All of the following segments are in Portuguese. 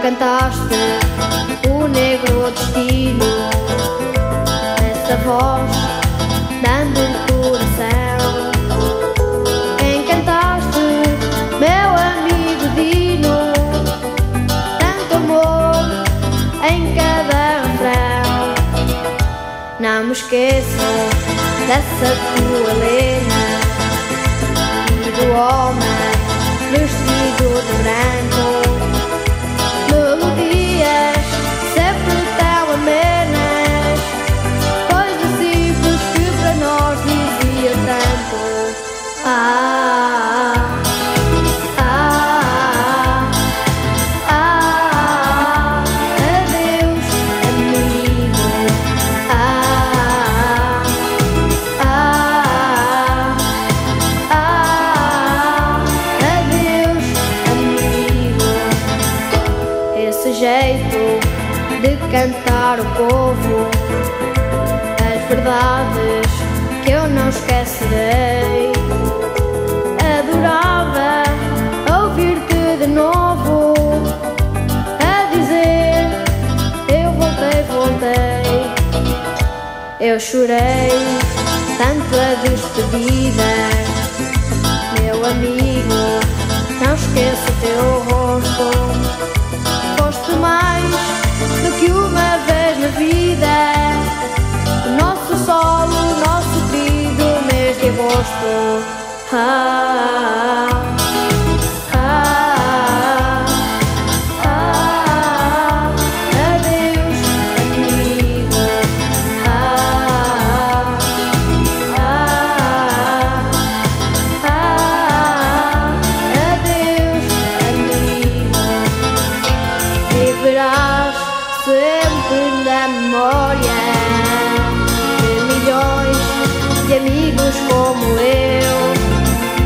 cantaste o negro destino, essa voz dando-lhe coração. Encantaste, meu amigo Dino, tanto amor em cada refrão. Não me esqueço dessa tua Helena e do homem vestido de branco. Melodias sempre tão amenas, coisas simples que para nós dizia tanto. Adeus, amigo. Adeus, amigo. Esse jeito de cantar o povo, as verdades que eu não esquecerei. Adorava ouvir-te de novo a dizer: eu voltei, voltei. Eu chorei tanto a despedida, meu amigo, não esqueço o teu rosto. Foste mais do que uma vez na vida, o nosso sol, o nosso querido mês de agosto. Adeus, amigo. Adeus, amigo. Viverás sempre na memória de milhões de amigos como eu.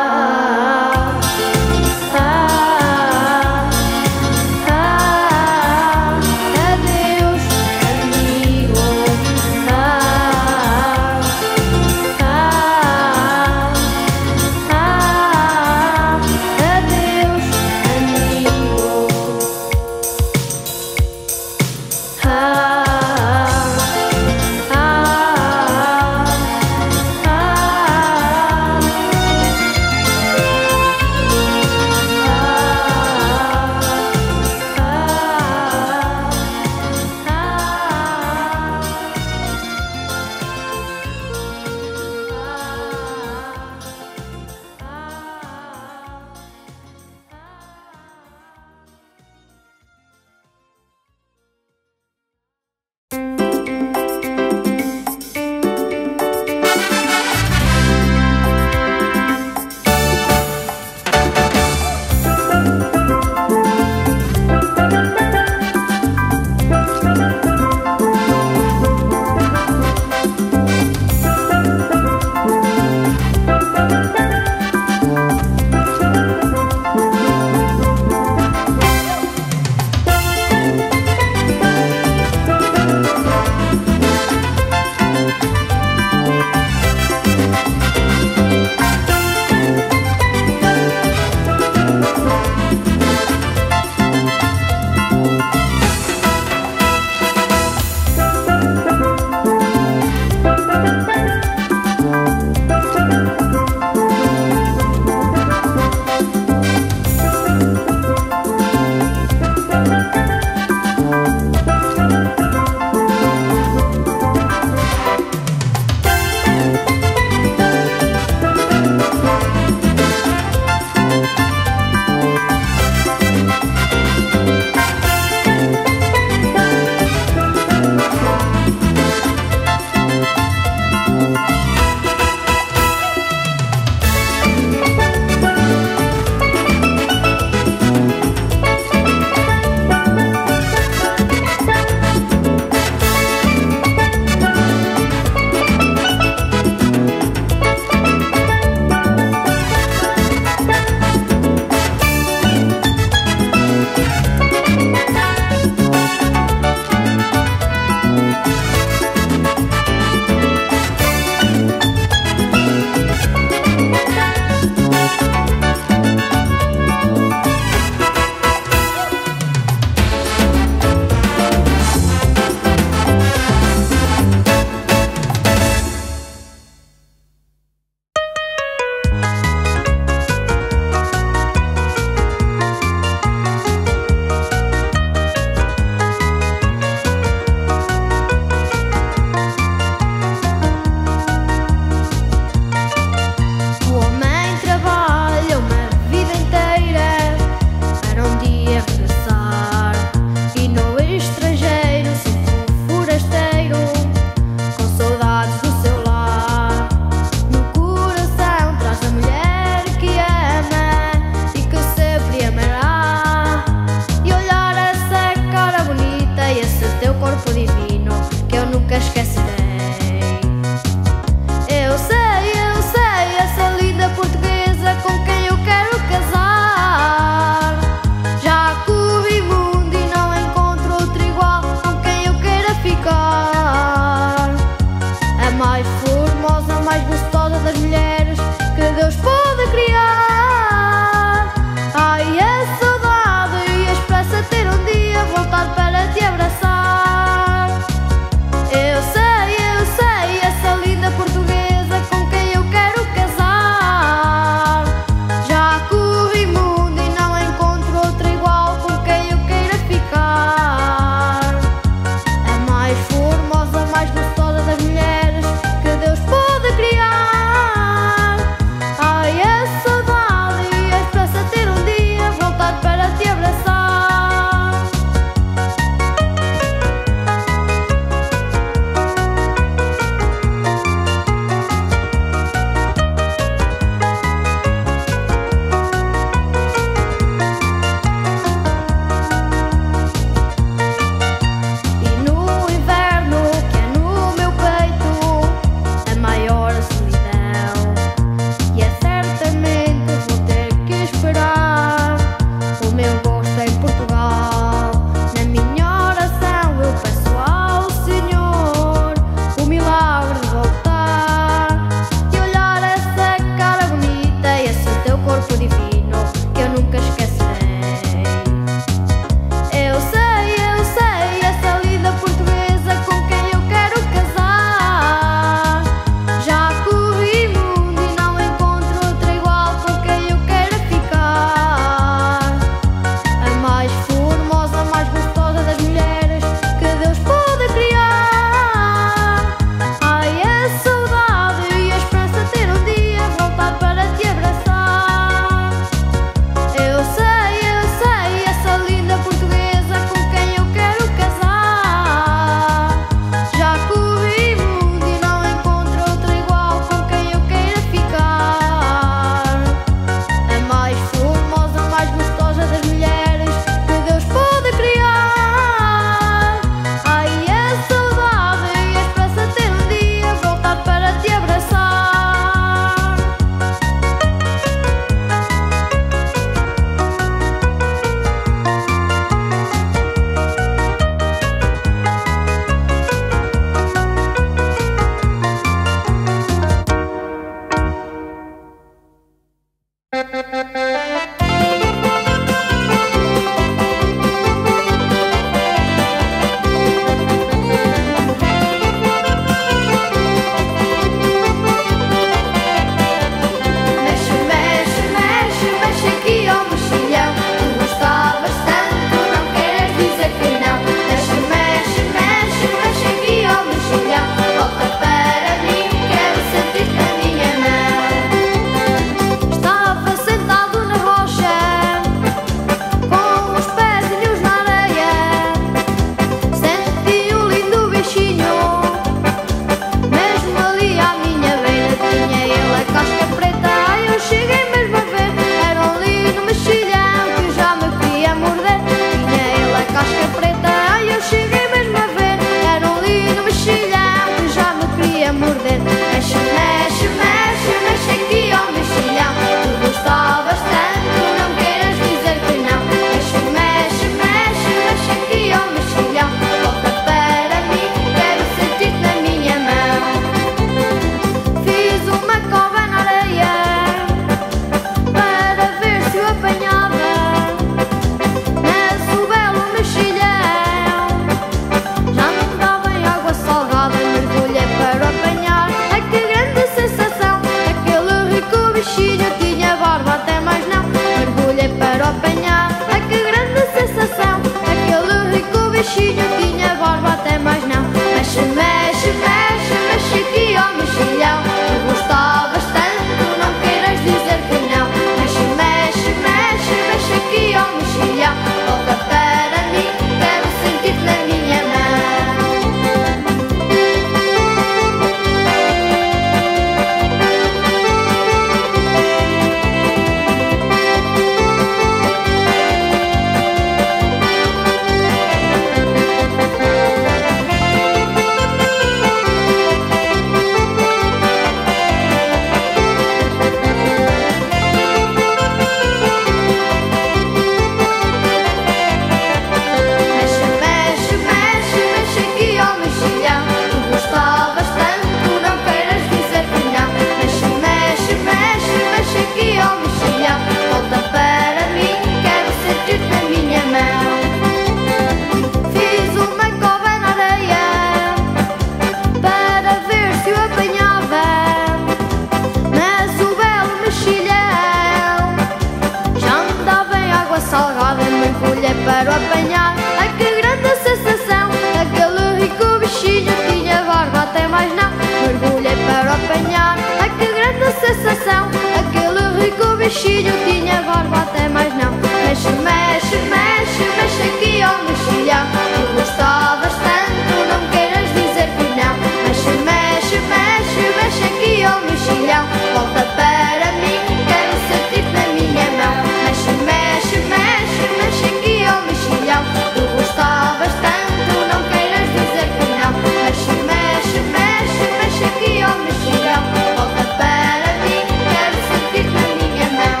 mexilho tinha barba até mais não. Mexe, mexe, mexe, mexe aqui ao mexilhão. Tu gostavas tanto, não queiras dizer que não. Mexe, mexe, mexe, mexe aqui ao mexilhão. Volta para mim, quero sentir-te na minha mão. Mexe, mexe, mexe, mexe aqui ao mexilhão. Tu gostavas tanto, não queiras dizer que não. Mexe, mexe, mexe, mexe aqui ao mexilhão. Volta para mim, quero sentir-te na minha mão.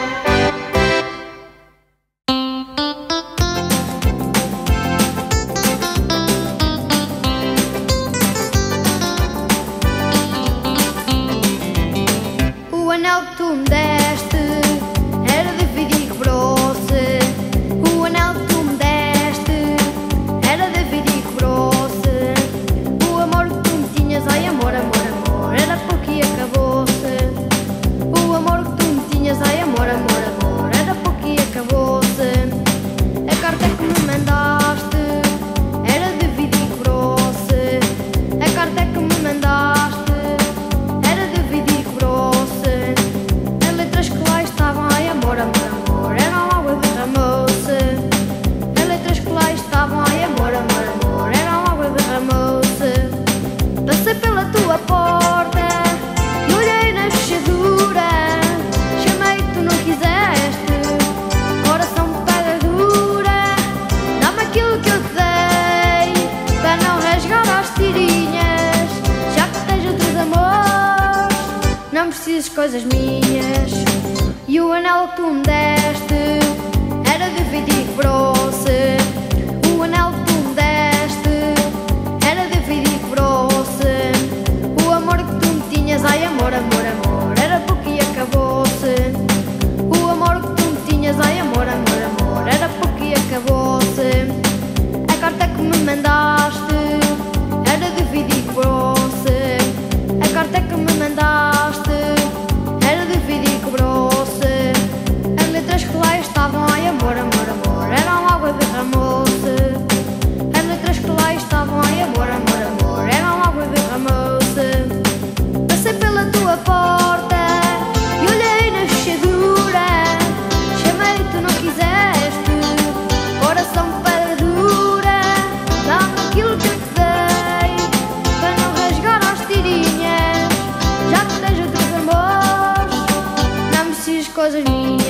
O anel que tu me deste era de vidro e quebrou-se. O anel que tu me deste era de vidro e quebrou-se. O amor que tu me tinhas, ai amor, amor, amor, era pouco e acabou-se. O amor que tu me tinhas, ai amor, amor, amor, era pouco e acabou-se. A carta que me mandaste era de vidro e quebrou-se. A carta que me mandaste era de vidro e quebrou-se. As letras que lá estavam, ai amor, amor, amor, eram água e derramou-se. As letras que lá estavam, ai amor, amor, amor, eram água e derramou-se. Passei pela tua porta e olhei na fechadura. Chamei que tu não quiseste, coração de pedra dura. Dá-me aquilo que eu te dei, para não rasgar as tirinhas. Já que tens outros amores, não precisas coisas minhas. E o anel que tu me deste era de vidro e quebrou-se. O anel que tu me deste era de vidro e quebrou-se. O amor que tu me tinhas, ai amor, amor, amor, era pouco e acabou-se. O amor que tu me tinhas, ai amor, amor, amor, era pouco e acabou-se. A carta que me mandaste era de vidro e quebrou-se. A carta que me mandaste era de vidro e quebrou-se. As letras que lá estavam, ai amor, amor, amor, eram água e derramou-se. As letras que lá estavam, ai amor, amor, amor, eram água e derramou-se. Passei pela tua porta e olhei na fechadura. Chamei e tu não quiseste, coração de pedra dura. Dá-me aquilo que eu te dei, para não rasgar as tirinhas. Já que tens outros amores, não precisas coisas minhas.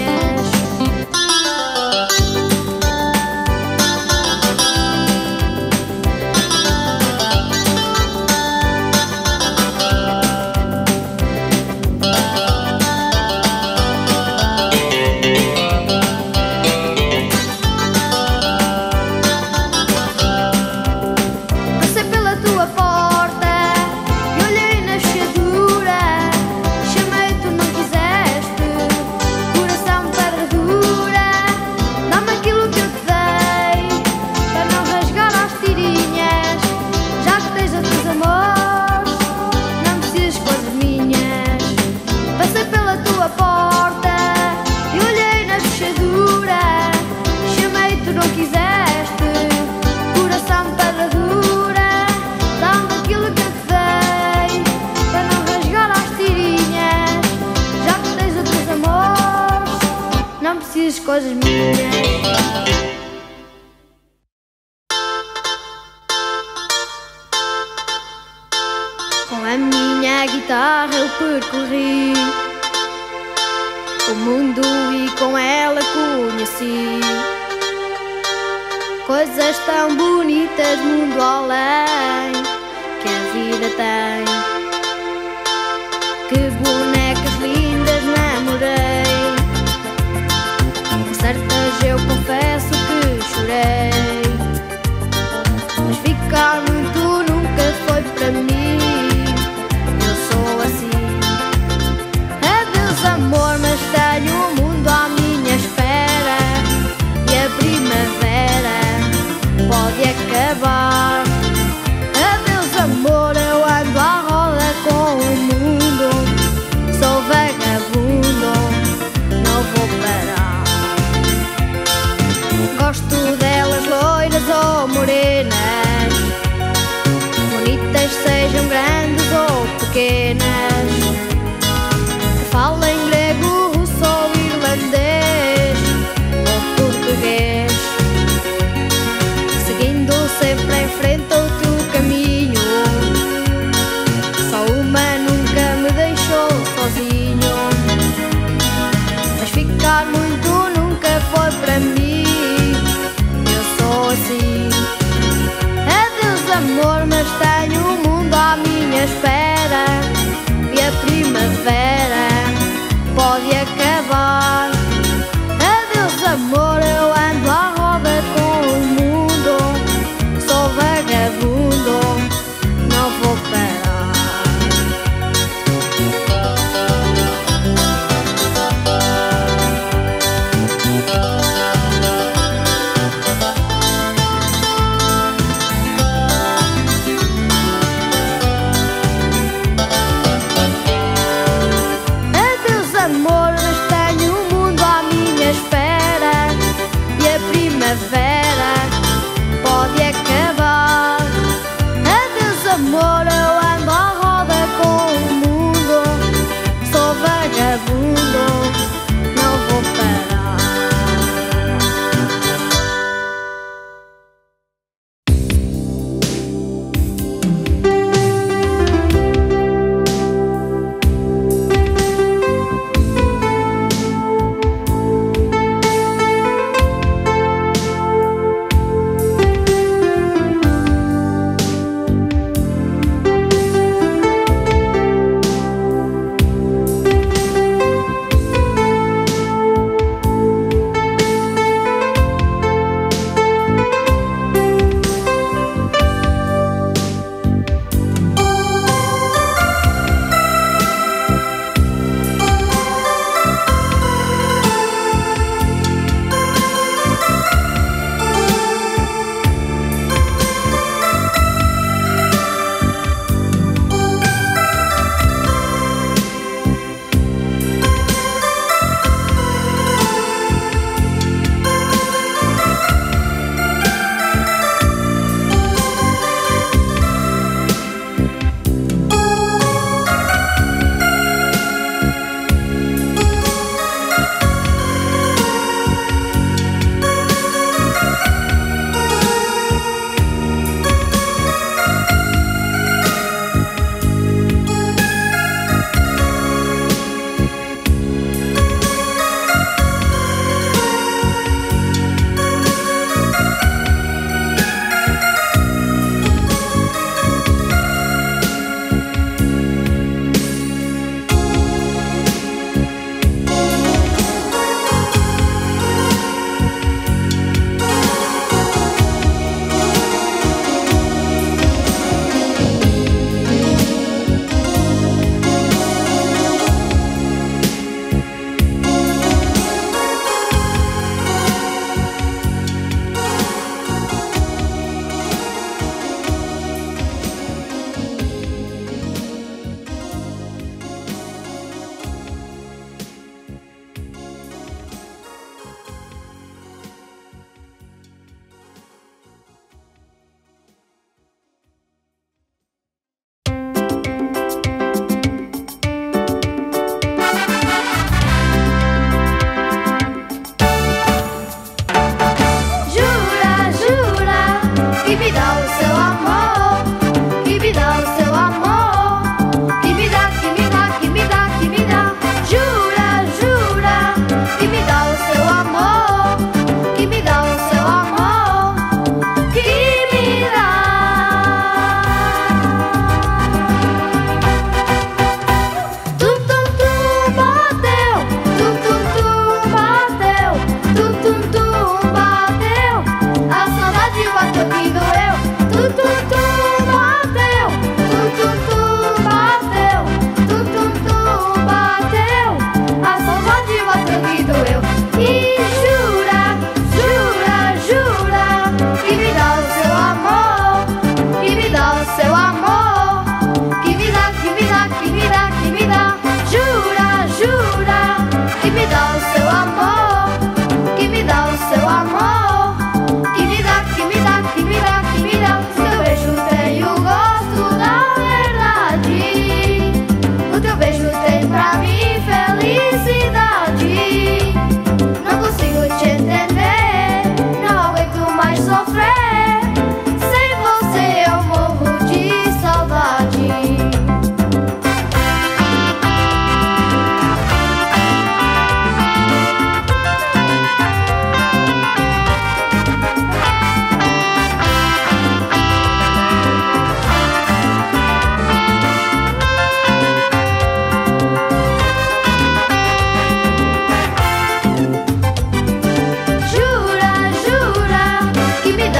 Passei pela tua porta e olhei na fechadura. Chamei e tu não quiseste, coração de pedra dura. Dá-me aquilo que eu te dei, para não rasgar as tirinhas. Já que tens outros amores, não precisas coisas minhas. Passei pela tua porta e olhei na fechadura. Chamei e tu não quiseste, coração de pedra dura. Dá-me aquilo que eu te dei, para não rasgar as tirinhas. Já que tens outros amores, não precisas coisas minhas. Com a minha guitarra eu percorri o mundo e com ela conheci coisas tão bonitas, mundo além, que a vida tem. Que bonecas lindas namorei, por certas eu confesso que chorei. Mas ficar muito nunca foi para mim, eu sou assim. Adeus amor, mas tenho o mundo à minha espera. E a primavera pode acabar. Adeus amor, eu ando à roda com o mundo.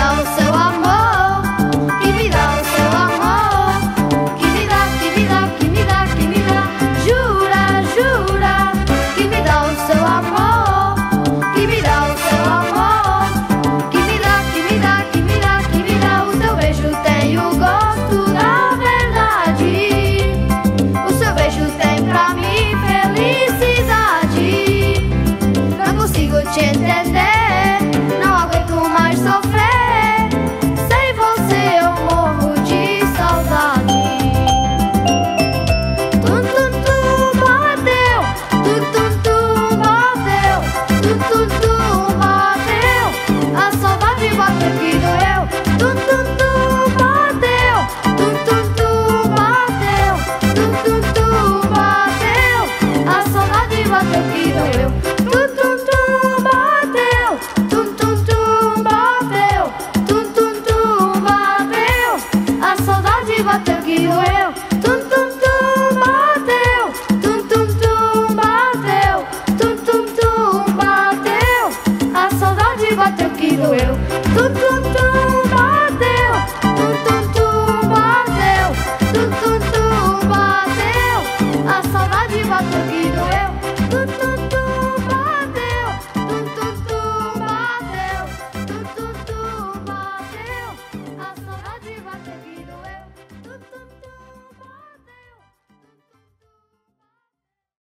dá o seu amor, que me dá o seu amor, que me dá, que me dá, que me dá, que me dá. Jura, jura, que me dá o seu amor, que me dá o seu amor, que me dá, que me dá, que me dá, que me dá. O seu beijo tem o gosto da verdade, o seu beijo tem pra mim felicidade. Não consigo te entender, não aguento mais sofrer, sem você eu morro de saudade. Tum tum tum bateu, tum tum tum bateu, tum tum tum bateu, a saudade bateu que doeu. Tum tum tum bateu, tum tum tum bateu, tum tum tum bateu, a saudade bateu que doeu. Tum tum tum bateu, tum tum tum bateu, tum tum tum bateu, a saudade bateu que doeu.